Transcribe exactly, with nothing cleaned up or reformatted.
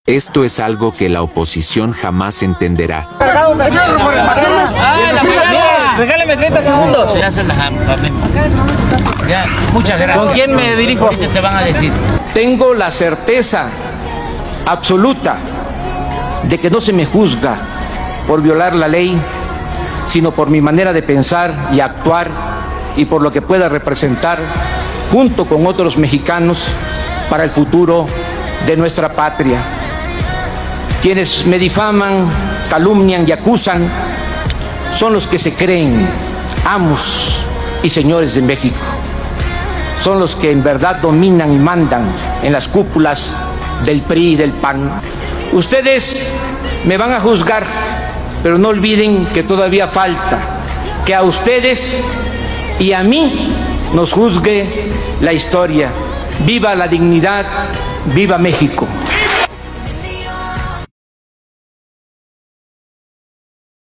Esto es algo que la oposición jamás entenderá. ¡Ah, la mañana! Regálame treinta segundos. Se hace la Ya, muchas gracias. ¿Con quién me dirijo? Ahorita te van a decir. Tengo la certeza absoluta de que no se me juzga por violar la ley, sino por mi manera de pensar y actuar y por lo que pueda representar junto con otros mexicanos para el futuro de nuestra patria. Quienes me difaman, calumnian y acusan son los que se creen amos y señores de México. Son los que en verdad dominan y mandan en las cúpulas del P R I y del P A N. Ustedes me van a juzgar, pero no olviden que todavía falta que a ustedes y a mí nos juzgue la historia. ¡Viva la dignidad! ¡Viva México!